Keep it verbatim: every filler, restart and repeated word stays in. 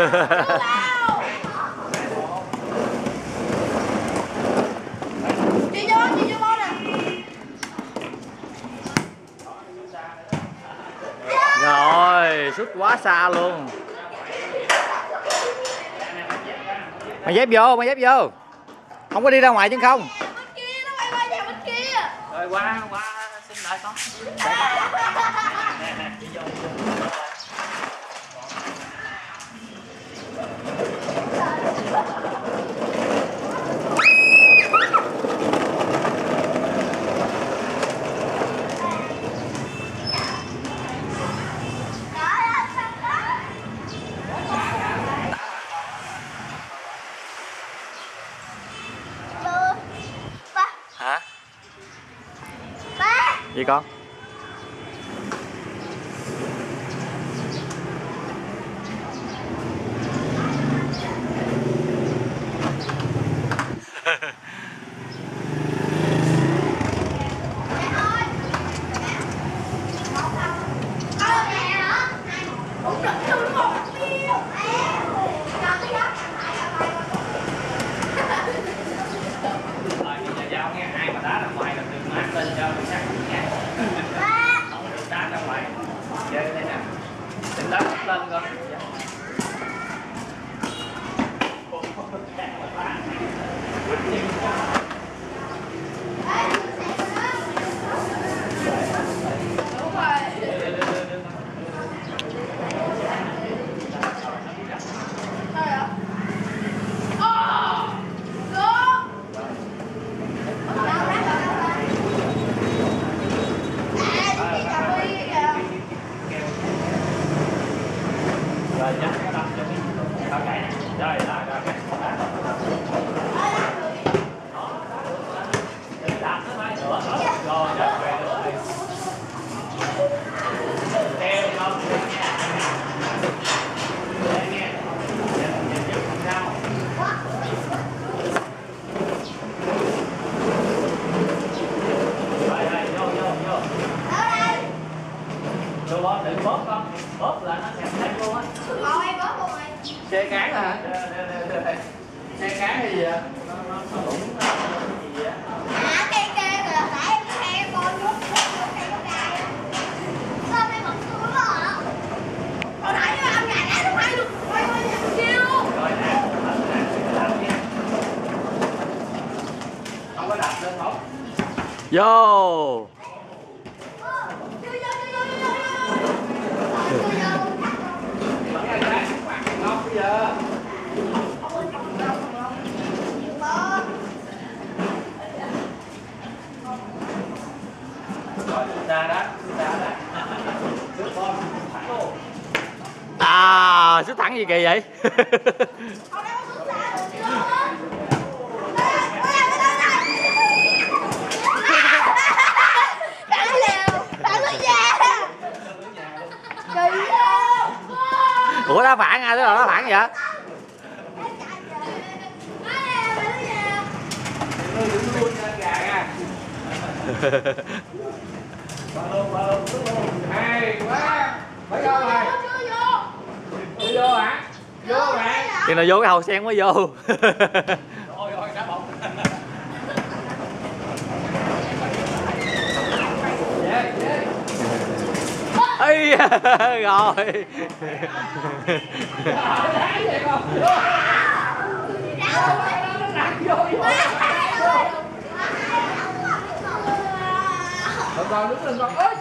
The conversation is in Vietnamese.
Chị vô, chị vô ball nè. Rồi, sút quá xa luôn. Mày dép vô, mày dép vô. Không có đi ra ngoài chứ không. Rồi qua qua xin lại con. Hả? Gì con? Lên con. Rồi nhắc cái đập cho cái tao cày nè. Rồi rồi rồi cái. Đạp nó phải nữa. Rồi rồi rồi. Theo không nha. Để nghe. Nhìn giúp làm sao. Rồi rồi vô vô vô. Vô bóp đừng bóp con. Bóp là nó sẽ đánh luôn á. Ngồi em bóp luôn rồi. Xe cán hả? Xe cán hay gì vậy? Nó nó nó cũng gì vậy? À cây cây rồi phải em cái cây con nước nước cây có cài. Sao em bật xuống rồi hả? Hồi nãy ông nhà đá nó quay luôn. Quay quay kia luôn. Rồi nè, đạp nha. Không có đạp lên không? Vô. À, sút thẳng gì kỳ vậy? Ủa đá phản à, tức là đá phản vậy? Hay quá. Phải vô rồi. Vô vô hả? Vô bạn. Khi nào vô cái hầu sen mới vô. Ôi ôi đá bóng. Về về. Ây rồi. Con đứng lên con ơi.